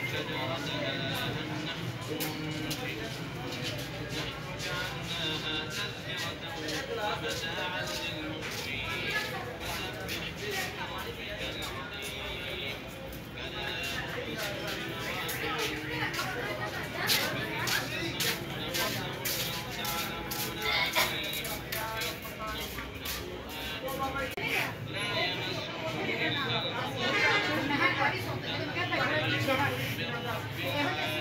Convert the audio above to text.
شجرتها أنهم منفردون نحن جعلناها تذكرة ومتاعا للمقوين فسبح باسم ربك العظيم فلا أقسم بمواقع النجوم وإنه لقسم لو تعلمون عظيم إنه لقرآن لا يمسه إلا المطهرون تنزيل من رب العالمين